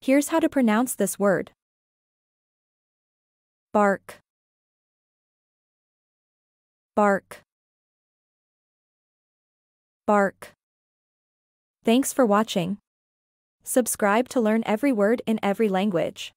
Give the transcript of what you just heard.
Here's how to pronounce this word. Bark. Bark. Bark. Thanks for watching. Subscribe to learn every word in every language.